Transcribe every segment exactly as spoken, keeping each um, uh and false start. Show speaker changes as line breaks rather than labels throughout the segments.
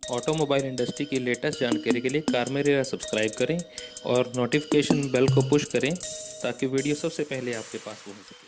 Automobile industry की latest जानकारी के लिए कार मेरा सब्सक्राइब करें और नोटिफिकेशन बेल को पुश करें ताकि वीडियो सबसे पहले आपके पास पहुंच सके।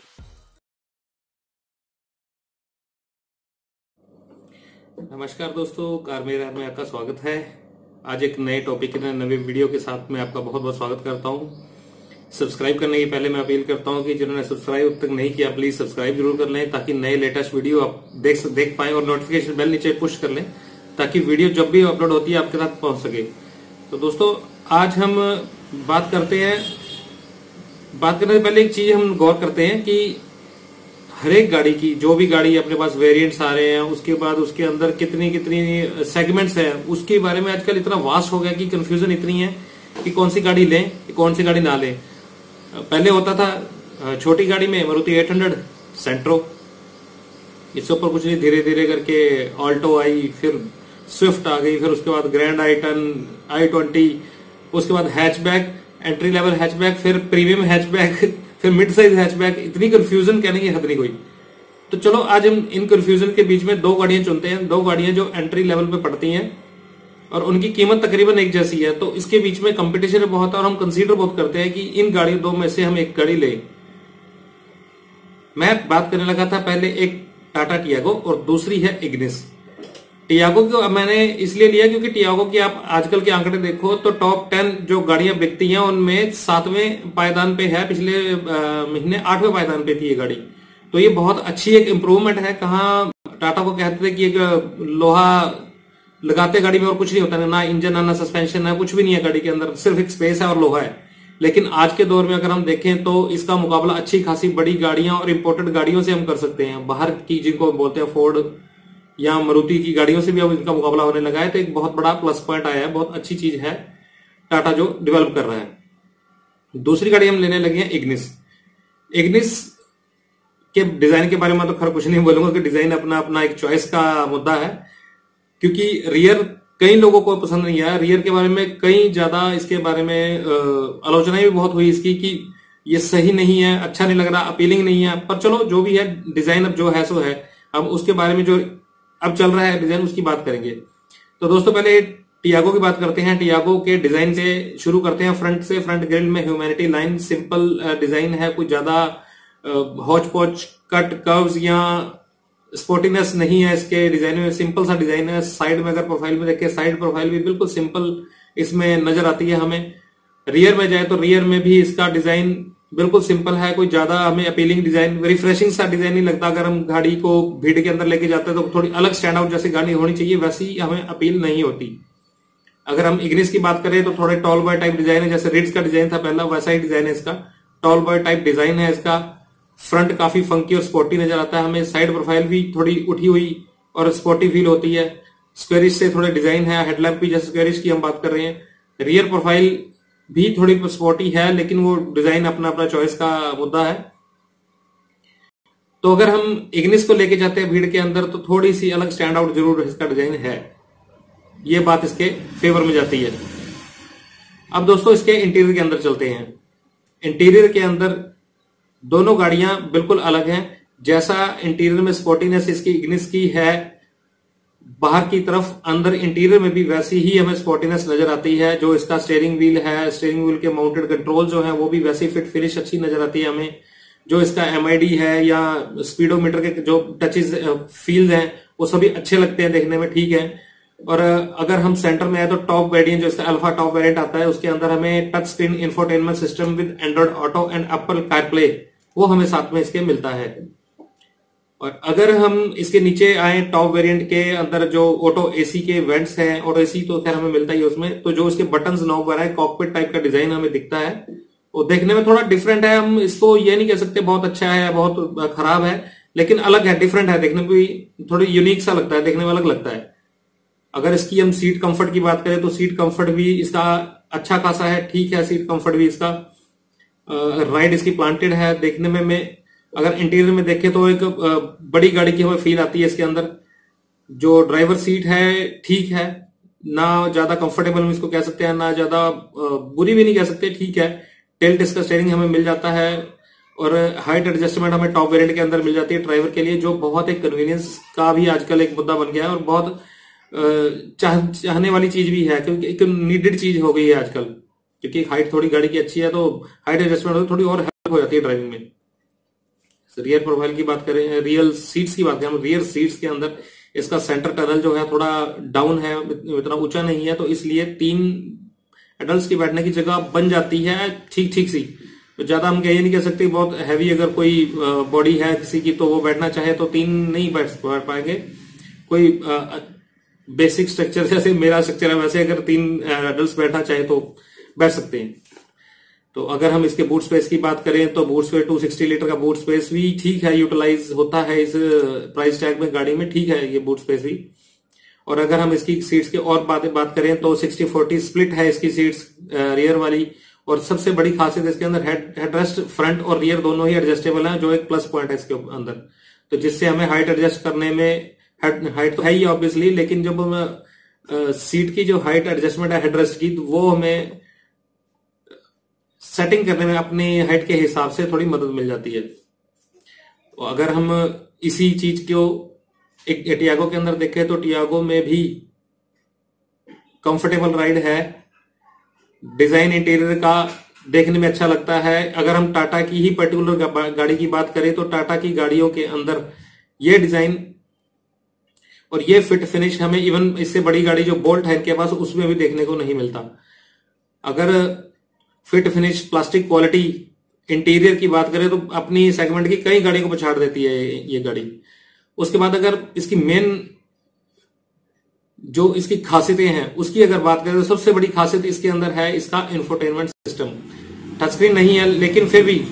नमस्कार दोस्तों, कार मेरा में आपका स्वागत है। आज एक नए टॉपिक के नए वीडियो के साथ मैं आपका बहुत बहुत स्वागत करता हूं। सब्सक्राइब करने की पहले मैं अपील करता हूं कि जिन्होंने सब्सक्राइब अब तक नहीं किया प्लीज सब्सक्राइब जरूर कर लें ताकि नए लेटेस्ट वीडियो आप देख देख पाएं और नोटिफिकेशन बेल नीचे पुश कर लें ताकि वीडियो जब भी अपलोड होती है आपके तक पहुंच सके। तो दोस्तों आज हम बात करते हैं बात करने से पहले एक चीज हम गौर करते हैं कि हर एक गाड़ी की जो भी गाड़ी अपने पास वेरिएंट्स आ रहे हैं उसके बाद उसके अंदर कितनी कितनी सेगमेंट्स हैं उसके बारे में आजकल इतना वास्ट हो गया कि कंफ्यूजन इतनी है कि कौन सी गाड़ी लें कौन सी गाड़ी ना लें। पहले होता था छोटी गाड़ी में मारुति आठ सौ सेंट्रो, इसके ऊपर कुछ नहीं, धीरे धीरे करके ऑल्टो आई, फिर स्विफ्ट आ गई, फिर उसके बाद grand i ten, i twenty, उसके बाद हैचबैक, एंट्री लेवल हैचबैक, फिर प्रीमियम हैचबैक, फिर मिड साइज हैचबैक। इतनी कंफ्यूजन कहने की हद नहीं कोई। तो चलो आज हम इन कंफ्यूजन के बीच में दो गाड़ियां चुनते हैं, दो गाड़ियां जो एंट्री लेवल पे पड़ती हैं और उनकी कीमत तकरीबन एक जैसी है। तो इसके बीच में कंपटीशन बहुत है और हम कंसीडर बहुत करते हैं कि इन गाड़ियों दो में से हम एक गाड़ी लें। मैं बात करने लगा था पहले एक टाटा टियागो और दूसरी है इग्निस। टियागो को मैंने इसलिए लिया क्योंकि टियागो की आप आजकल के आंकड़े देखो तो टॉप टेन जो गाड़ियां बिकती हैं उनमें सातवें पायदान पे है, पिछले महीने आठवें पायदान पे थी ये गाड़ी। तो ये बहुत अच्छी एक इंप्रूवमेंट है। कहाँ टाटा को कहते थे कि एक लोहा लगाते गाड़ी में और कुछ नहीं होता, ना इंजन ना सस्पेंशन ना कुछ भी नहीं है गाड़ी के अंदर, सिर्फ एक स्पेस है और लोहा है। लेकिन आज के दौर में अगर हम देखें तो इसका मुकाबला अच्छी खासी बड़ी गाड़ियां और इंपोर्टेड गाड़ियों से हम कर सकते हैं। बाहर की जिनको बोलते हैं फोर्ड या मारुति की गाड़ियों से भी अब इनका मुकाबला होने लगा है। तो एक बहुत बड़ा प्लस पॉइंट आया है, बहुत अच्छी चीज है टाटा जो डेवलप कर रहा है। दूसरी गाड़ी हम लेने लगे हैं इग्निस। इग्निस के डिजाइन के बारे में तो खैर कुछ नहीं बोलूंगा कि डिजाइन अपना अपना एक चॉइस का मुद्दा है, क्योंकि रियर कई लोगों को पसंद नहीं आया। रियर के बारे में कई ज्यादा इसके बारे में आलोचनाएं भी बहुत हुई इसकी कि ये सही नहीं है, अच्छा नहीं लग रहा, अपीलिंग नहीं है। पर चलो जो भी है, डिजाइन अब जो है सो है। हम उसके बारे में जो अब चल रहा है डिजाइन उसकी बात करेंगे। तो दोस्तों पहले टियागो की बात करते हैं। टियागो के डिजाइन से शुरू करते हैं। फ्रंट से, फ्रंट ग्रिल में ह्यूमैनिटी लाइन, सिंपल डिजाइन है, कुछ ज्यादा हौच पौच कट कर्व्स या स्पोर्टीनेस नहीं है इसके डिजाइन में, सिंपल सा डिजाइन है। साइड में अगर प्रोफाइल में देखें, साइड प्रोफाइल भी बिल्कुल सिंपल इसमें नजर आती है हमें। रियर में जाए तो रियर में भी इसका डिजाइन बिल्कुल सिंपल है, कोई ज्यादा हमें अपीलिंग डिजाइन, रिफ्रेशिंग सा डिजाइन नहीं लगता। अगर हम गाड़ी को भीड़ के अंदर लेके जाते हैं तो थोड़ी अलग स्टैंड आउट जैसी गाड़ी होनी चाहिए, वैसी हमें अपील नहीं होती। अगर हम इग्निस की बात करें तो थोड़े टॉल बॉय टाइप डिजाइन है, जैसे रिट्ज का डिजाइन था पहला, वैसा ही डिजाइन है इसका। टॉल बॉय टाइप डिजाइन है इसका। फ्रंट काफी फंकी और स्पोर्टी नजर आता है हमें। साइड प्रोफाइल भी थोड़ी उठी हुई और स्पोर्टी फील होती है। स्क्वेरिश से थोड़े डिजाइन है, हेडलैम्प भी जैसे स्क्वेरिश की हम बात कर रहे हैं। रियर प्रोफाइल भी थोड़ी स्पोर्टी है, लेकिन वो डिजाइन अपना अपना चॉइस का मुद्दा है। तो अगर हम इग्निस को लेके जाते हैं भीड़ के अंदर तो थोड़ी सी अलग स्टैंड आउट जरूर इसका डिजाइन है, ये बात इसके फेवर में जाती है। अब दोस्तों इसके इंटीरियर के अंदर चलते हैं। इंटीरियर के अंदर दोनों गाड़ियां बिल्कुल अलग हैं। जैसा इंटीरियर में स्पोर्टीनेस इसकी इग्निस की है बाहर की तरफ, अंदर इंटीरियर में भी वैसी ही हमें स्पोर्टीनेस नजर आती है। जो इसका स्टीयरिंग व्हील है, स्टीयरिंग व्हील के माउंटेड कंट्रोल जो है वो भी वैसी फिट फिनिश अच्छी नजर आती है हमें। जो इसका एमआईडी है या स्पीडोमीटर के जो टचेस फील्स हैं वो सभी अच्छे लगते हैं देखने में, ठीक है। और अगर हम सेंटर में आए तो टॉप वेरिएंट जो इसका अल्फा टॉप वेरिएंट आता है उसके अंदर हमें touch screen infotainment system with Android Auto and Apple CarPlay वो हमें साथ में इसके मिलता है। और अगर हम इसके नीचे आए टॉप वेरिएंट के अंदर जो ऑटो एसी के वेंट्स हैं, ऑटो एसी तो खैर हमें मिलता ही है उसमें, तो जो इसके बटन्स नॉब वगैरह है कॉकपिट टाइप का डिजाइन हमें दिखता है। वो देखने में थोड़ा डिफरेंट है, हम इसको ये नहीं कह सकते बहुत अच्छा है बहुत खराब है, लेकिन अलग है, डिफरेंट है, देखने में भी थोड़ी यूनिक सा लगता है, देखने में अलग लगता है। अगर इसकी हम सीट कंफर्ट की बात करें तो सीट कंफर्ट भी इसका अच्छा खासा है, ठीक है सीट कंफर्ट भी इसका। राइड इसकी प्लांटेड है, देखने में मैं अगर इंटीरियर में देखें तो एक बड़ी गाड़ी की हमें फील आती है इसके अंदर। जो ड्राइवर सीट है ठीक है, ना ज्यादा कंफर्टेबल हम इसको कह सकते हैं, ना ज्यादा बुरी भी नहीं कह सकते, ठीक है। टिल्ट इसका स्टीयरिंग हमें मिल जाता है और हाइट एडजस्टमेंट हमें टॉप वेरिएंट के अंदर मिल जाती है ड्राइवर के लिए, जो बहुत एक कन्वीनियंस का भी आजकल एक मुद्दा बन गया है और बहुत चाह, चाहने वाली चीज भी है, क्योंकि एक नीडेड चीज हो गई है आजकल, क्योंकि हाइट थोड़ी गाड़ी की अच्छी है तो हाइट एडजस्टमेंट हो थोड़ी और हेल्प हो जाती है ड्राइविंग में। रियर प्रोफाइल की बात करें, रियल सीट्स की बात करें, रियर सीट्स के अंदर इसका सेंटर टनल जो है थोड़ा डाउन है, इतना ऊंचा नहीं है, तो इसलिए तीन एडल्ट्स की बैठने की जगह बन जाती है ठीक ठीक सी। तो ज्यादा हम ये नहीं कह सकते बहुत हैवी अगर कोई बॉडी है किसी की तो वो बैठना चाहे तो तीन नहीं बैठ पाएंगे। कोई बेसिक स्ट्रक्चर जैसे मेरा स्ट्रक्चर है वैसे अगर तीन एडल्ट्स बैठना चाहे तो बैठ सकते हैं। तो अगर हम इसके बूट स्पेस की बात करें तो बूट स्पेस दो सौ साठ लीटर का बूट स्पेस भी ठीक है, यूटिलाइज होता है इस प्राइस टैग में गाड़ी में, ठीक है ये बूट स्पेस भी। और अगर हम इसकी सीट्स की और बातें बात करें तो सिक्सटी फोर्टी स्प्लिट है इसकी सीट्स रियर वाली। और सबसे बड़ी खासियत इसके अंदर हेड हेडरेस्ट फ्रंट और रियर दोनों ही एडजस्टेबल है, जो एक प्लस पॉइंट है इसके अंदर। तो जिससे हमें हाइट एडजस्ट करने में, हाइट तो है ही ऑब्वियसली, लेकिन जब हम सीट की जो हाइट एडजस्टमेंट है हेडरेस्ट की, तो वो हमें सेटिंग करने में अपनी हाइट के हिसाब से थोड़ी मदद मिल जाती है। तो अगर हम इसी चीज को एक टियागो के अंदर देखें तो टियागो में भी कंफर्टेबल राइड है, डिजाइन इंटीरियर का देखने में अच्छा लगता है। अगर हम टाटा की ही पर्टिकुलर गाड़ी की बात करें तो टाटा की गाड़ियों के अंदर ये डिजाइन और ये फिट फिनिश हमें इवन इससे बड़ी गाड़ी जो बोल्ट है इनके पास उसमें भी देखने को नहीं मिलता। अगर fit finish, plastic quality, interior की बात करें तो अपनी सेगमेंट की कई गाड़ियों को पछाड़ देती है ये गाड़ी। उसके बाद अगर इसकी मेन जो इसकी खासियतें हैं उसकी अगर बात करें तो सबसे बड़ी खासियत इसके अंदर है इसका इंफोटेनमेंट सिस्टम। टच स्क्रीन नहीं है लेकिन फिर भी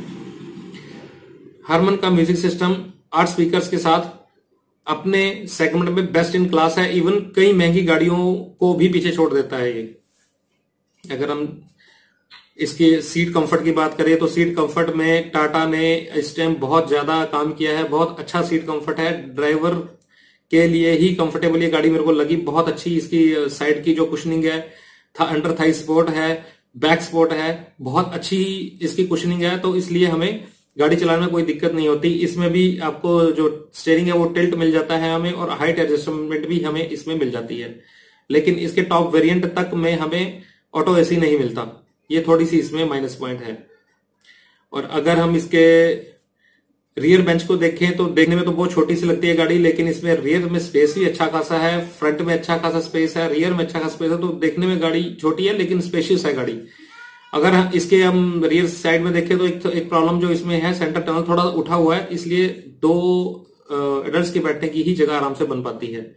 हारमन का म्यूजिक सिस्टम आठ स्पीकर्स के साथ अपने सेगमेंट में बेस्ट इन क्लास है। इवन कई महंगी गाड़ियों को भी पीछे छोड़ देता है ये। अगर हम इसके सीट कंफर्ट की बात करें तो सीट कंफर्ट में टाटा ने इस टाइम बहुत ज्यादा काम किया है, बहुत अच्छा सीट कंफर्ट है। ड्राइवर के लिए ही कंफर्टेबल ये गाड़ी मेरे को लगी, बहुत अच्छी इसकी साइड की जो कुशनिंग है, था अंडर थाई सपोर्ट है, बैक सपोर्ट है, बहुत अच्छी इसकी कुशनिंग है। तो इसलिए हमें गाड़ी चलाने में कोई दिक्कत नहीं होती। इसमें भी आपको जो स्टीयरिंग है वो टिल्ट मिल जाता है हमें, और हाइट एडजस्टमेंट भी हमें इसमें मिल जाती है। लेकिन इसके टॉप वेरिएंट तक में हमें ऑटो एसी नहीं मिलता, ये थोड़ी सी इसमें माइनस पॉइंट है। और अगर हम इसके रियर बेंच को देखें तो देखने में तो बहुत छोटी सी लगती है गाड़ी, लेकिन इसमें रियर में स्पेस भी अच्छा खासा है, फ्रंट में अच्छा खासा स्पेस है, रियर में अच्छा खासा स्पेस है। तो देखने में गाड़ी छोटी है लेकिन स्पेशियस है गाड़ी। अगर हम इसके हम रियर साइड में देखें तो एक, एक प्रॉब्लम जो इसमें है, सेंटर टनल थोड़ा उठा हुआ है, इसलिए दो एडल्ट्स की बैठने की ही जगह आराम से बन पाती है।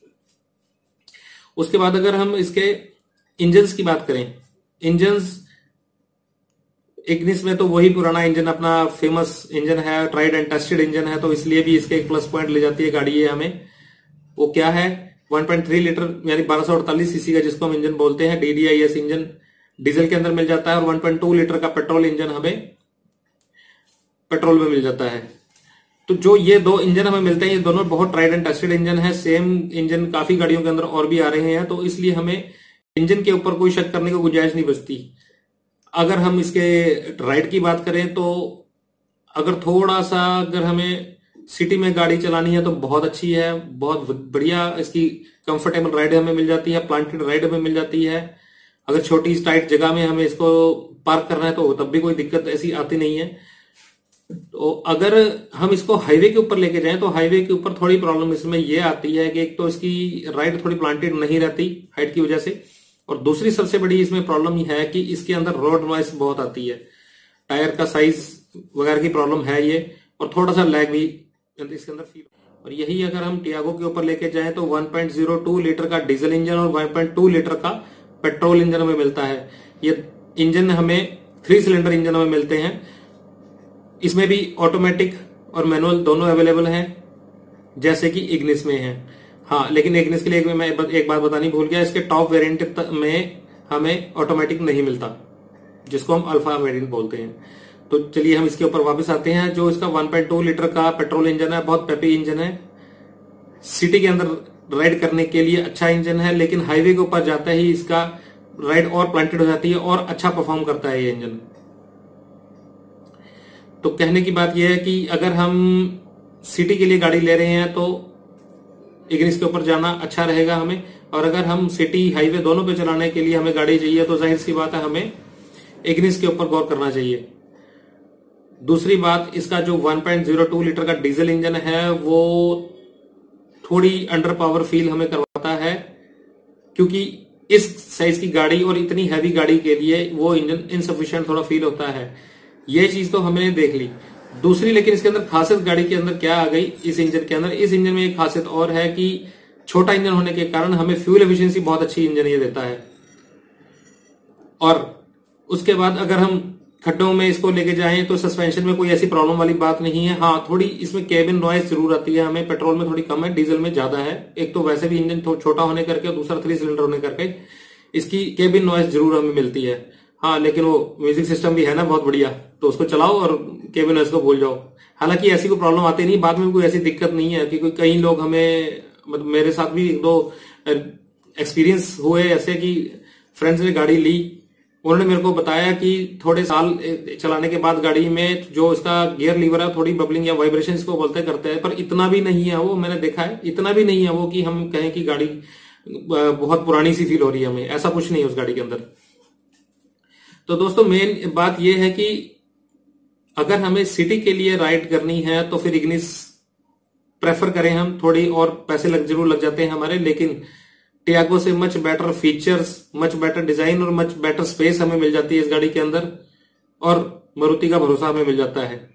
उसके बाद अगर हम इसके इंजन्स की बात करें, इंजन्स इग्निस में तो वही पुराना इंजन अपना फेमस इंजन है, ट्राइड एंड टेस्टेड इंजन है, तो इसलिए भी इसके एक प्लस पॉइंट ले जाती है गाड़ी ये हमें। वो क्या है, वन पॉइंट थ्री लीटर यानी बारह सौ अड़तालीस सीसी का जिसको हम इंजन बोलते हैं, डीडीआईएस इंजन डीजल के अंदर मिल जाता है, और वन पॉइंट टू लीटर का पेट्रोल इंजन हमें पेट्रोल में मिल जाता है। तो जो ये दो इंजन हमें मिलते हैं ये दोनों बहुत ट्राइड एंड टेस्टेड इंजन है। सेम इंजन काफी गाड़ियों के अंदर और भी आ रहे हैं, तो इसलिए हमें इंजन के ऊपर कोई शक करने की गुंजाइश नहीं बचती। अगर हम इसके राइड की बात करें तो अगर थोड़ा सा अगर हमें सिटी में गाड़ी चलानी है तो बहुत अच्छी है, बहुत बढ़िया इसकी कंफर्टेबल राइड हमें मिल जाती है, प्लांटेड राइड हमें मिल जाती है। अगर छोटी टाइट जगह में हमें इसको पार्क करना है तो तब भी कोई दिक्कत ऐसी आती नहीं है। तो अगर हम इसको हाईवे के ऊपर लेके जाएं तो हाईवे के ऊपर थोड़ी प्रॉब्लम इसमें यह आती है कि एक तो इसकी राइड थोड़ी प्लांटेड नहीं रहती हाइट की वजह से, और दूसरी सबसे बड़ी इसमें प्रॉब्लम यह है कि इसके अंदर रोड नॉइस बहुत आती है। टायर का साइज वगैरह की प्रॉब्लम है ये, और थोड़ा सा लैग भी इसके अंदर फील। और यही अगर हम टियागो के ऊपर लेके जाएं तो one point zero two litre का डीजल इंजन और वन पॉइंट टू लीटर का पेट्रोल इंजन हमें मिलता है। ये इंजन हमें थ्री सिलेंडर इंजन हमें मिलते हैं। इसमें भी ऑटोमेटिक और मैनुअल दोनों अवेलेबल हैं जैसे कि इग्निस में है। हाँ, लेकिन इग्निस के लिए मैं एक बात बतानी भूल गया, इसके टॉप वेरिएंट में हमें ऑटोमेटिक नहीं मिलता जिसको हम अल्फा वेरिएंट बोलते हैं। तो चलिए हम इसके ऊपर वापस आते हैं। जो इसका वन पॉइंट टू लीटर का पेट्रोल इंजन है बहुत पेपी इंजन है, सिटी के अंदर राइड करने के लिए अच्छा इंजन है, लेकिन हाईवे के ऊपर जाता ही इसका राइड और प्लांटेड हो जाती है और अच्छा परफॉर्म करता है ये इंजन। तो कहने की बात यह है कि अगर हम सिटी के लिए गाड़ी ले रहे हैं तो इग्निस के ऊपर जाना अच्छा रहेगा हमें। और अगर हम सिटी हाईवे दोनों पे चलाने के लिए हमें गाड़ी चाहिए तो जाहिर सी बात है हमें इग्निस के ऊपर गौर करना चाहिए। दूसरी बात, इसका जो one point zero two litre का डीजल इंजन है वो थोड़ी अंडर पावर फील हमें करवाता है, क्योंकि इस साइज की गाड़ी और इतनी हैवी गाड़ी के लिए वो इंजन इनसफिशिएंट थोड़ा फील होता है। ये चीज तो हमने देख ली। दूसरी, लेकिन इसके अंदर खासियत गाड़ी के अंदर क्या आ गई इस इंजन के अंदर, इस इंजन में एक खासियत और है कि छोटा इंजन होने के कारण हमें फ्यूल एफिशिएंसी बहुत अच्छी इंजन ये देता है। और उसके बाद अगर हम खड्डों में इसको लेके जाएं तो सस्पेंशन में कोई ऐसी प्रॉब्लम वाली बात नहीं है। हाँ, थोड़ी इसमें केबिन नॉइज जरूर आती है हमें, पेट्रोल में थोड़ी कम है, डीजल में ज्यादा है। एक तो वैसे भी इंजन तो छोटा होने करके और दूसरा थ्री सिलेंडर होने करके इसकी केबिन नॉइज जरूर हमें मिलती है। हाँ, लेकिन वो म्यूजिक सिस्टम भी है ना बहुत बढ़िया, तो उसको चलाओ और केबिन नॉइज को भूल जाओ। हालांकि ऐसी कोई प्रॉब्लम आती नहीं, बाद में कोई ऐसी दिक्कत नहीं है कि कोई कई लोग हमें, मतलब मेरे साथ भी एक दो एक्सपीरियंस हुए ऐसे कि फ्रेंड्स ने गाड़ी ली, उन्होंने मेरे को बताया कि थोड़े साल चलाने के बाद गाड़ी में जो इसका गियर लीवर है थोड़ी बबलिंग या वाइब्रेशन इसको बोलते करते हैं, पर इतना भी नहीं है वो, मैंने देखा है इतना भी नहीं है वो कि हम कहें कि गाड़ी बहुत पुरानी सी फील हो रही है हमें, ऐसा कुछ नहीं है उस गाड़ी के अंदर। तो दोस्तों मेन बात यह है कि अगर हमें सिटी के लिए राइड करनी है तो फिर इग्निस प्रेफर करें हम, थोड़ी और पैसे लग जरूर लग जाते हैं हमारे, लेकिन टियागो से much better features, much better design और मच बेटर स्पेस हमें मिल जाती है इस गाड़ी के अंदर, और मारुति का भरोसा हमें मिल जाता है।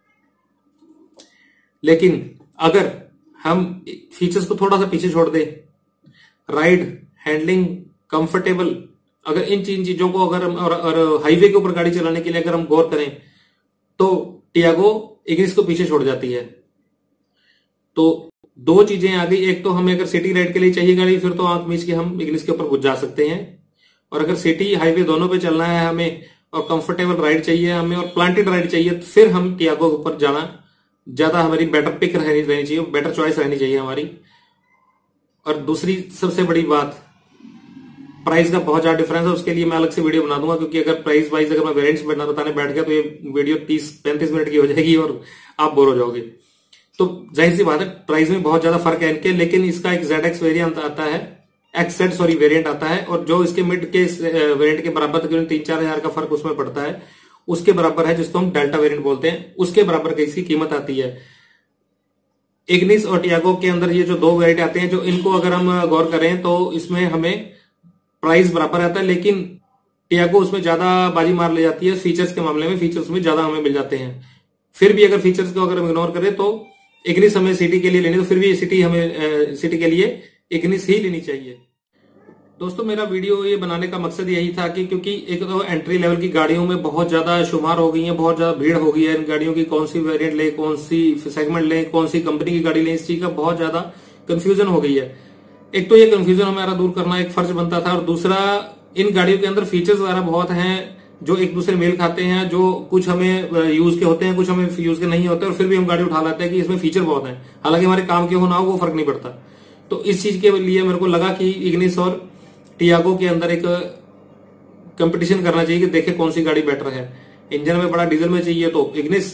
लेकिन अगर हम फीचर्स को थोड़ा सा पीछे छोड़ दें, राइड, हैंडलिंग, कंफर्टेबल, अगर इन तीन चीजों को अगर हम और, और हाईवे के ऊपर गाड़ी चलाने के लिए अगर हम गौर करें तो टियागो इग्निस को पीछे छोड़ जाती है। तो दो चीजें आ गई, एक तो हमें अगर सिटी राइड के लिए चाहिए गाड़ी फिर तो आंख मीच के हम इग्निस के ऊपर घुस जा सकते हैं, और अगर सिटी हाईवे दोनों पे चलना है हमें और कंफर्टेबल राइड चाहिए हमें और प्लांटेड राइड चाहिए फिर हम टियागो के ऊपर जाना ज्यादा हमारी बेटर पिक रहनी रहनी चाहिए, बेटर चॉइस रहनी चाहिए हमारी। और दूसरी सबसे बड़ी बात, प्राइस का बहुत ज्यादा डिफरेंस है, उसके लिए मैं अलग से वीडियो बना दूंगा, क्योंकि अगर प्राइस वाइज अगर मैं वेरिएंट्स बताने बैठ गया तो ये वीडियो तीस पैंतीस मिनट की हो जाएगी और आप बोर हो जाओगे। तो जाहिर सी बात है प्राइस में बहुत ज्यादा फर्क है इनके, लेकिन इसका एक जेड एक्स वेरियंट आता है, एक्स सॉरी वेरिएंट आता है, और जो इसके मिड के वेरिएंट के बराबर तकरीबन तीन चार हजार का फर्क उसमें पड़ता है, उसके बराबर है जिसको हम डेल्टा वेरिएंट बोलते हैं, उसके बराबर की इसकी कीमत आती है। इग्निस और टियागो के अंदर ये जो दो वेरिएंट आते हैं, जो इनको अगर हम गौर करें तो इसमें हमें प्राइस बराबर आता है, लेकिन टियागो उसमें ज्यादा बाजी मार ले जाती है फीचर्स के मामले में, फीचर्स में ज्यादा हमें मिल जाते हैं। फिर भी अगर फीचर्स को अगर हम इग्नोर करें तो इग्निस हमें सिटी के लिए लेनी, तो फिर भी सिटी हमें सिटी के लिए इग्निस ही लेनी चाहिए। दोस्तों मेरा वीडियो ये बनाने का मकसद यही था कि क्योंकि एक तो एंट्री लेवल की गाड़ियों में बहुत ज्यादा शुमार हो गई है, बहुत ज्यादा भीड़ हो गई है इन गाड़ियों की, कौन सी वेरिएंट ले, कौन सी सेगमेंट ले, कौन सी कंपनी की गाड़ी ले, इस चीज का बहुत ज्यादा कंफ्यूजन हो गई है। एक तो ये कंफ्यूजन हमारा दूर करना एक फर्ज बनता था, और दूसरा इन गाड़ियों के अंदर फीचर्स वगैरह बहुत हैं जो एक दूसरे मेल खाते हैं, जो कुछ हमें यूज के होते हैं, कुछ हमें यूज के नहीं होते, और फिर भी हम गाड़ी उठा लाते हैं कि इसमें फीचर बहुत हैं, हालांकि हमारे काम के हो ना हो वो फर्क नहीं पड़ता। तो इस चीज के लिए मेरे को लगा कि इग्निस और टियागो के अंदर एक कंपटीशन करना चाहिए कि देखे कौन सी गाड़ी बेटर है। इंजन में बड़ा, डीजल में चाहिए तो इग्निस,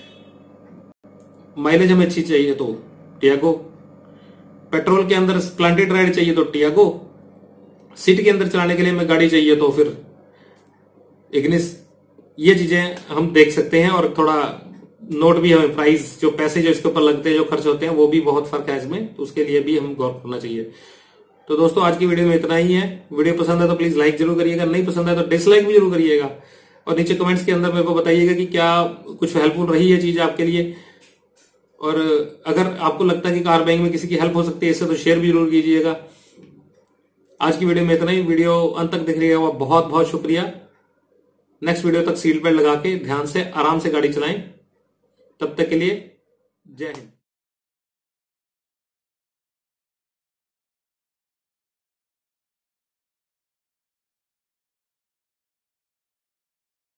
माइलेज हमें अच्छी चाहिए तो टियागो, पेट्रोल के अंदर प्लांटेड राइड चाहिए तो टियागो, सिटी के अंदर चलाने के लिए हमें गाड़ी चाहिए तो फिर इग्निस। ये चीजें हम देख सकते हैं, और थोड़ा नोट भी हमें प्राइस, जो पैसे जो इसके ऊपर लगते हैं, जो खर्च होते हैं, वो भी बहुत फर्क है इसमें, तो उसके लिए भी हम गौर करना चाहिए। तो दोस्तों आज की वीडियो में इतना ही है। वीडियो पसंद है तो प्लीज लाइक जरूर करिएगा, नहीं पसंद है तो डिसलाइक भी जरूर करिएगा, और नीचे कमेंट्स के अंदर मेरे को बताइएगा कि क्या कुछ हेल्पफुल रही है चीज आपके लिए, और अगर आपको लगता है कि कार बाइंग में किसी की हेल्प हो सकती है इससे तो शेयर भी जरूर कीजिएगा। आज की वीडियो में इतना ही। वीडियो अंत तक देखने का बहुत बहुत शुक्रिया। नेक्स्ट वीडियो तक सीट बेल्ट लगा के ध्यान से आराम से गाड़ी चलाएं। तब तक के लिए जय हिंद।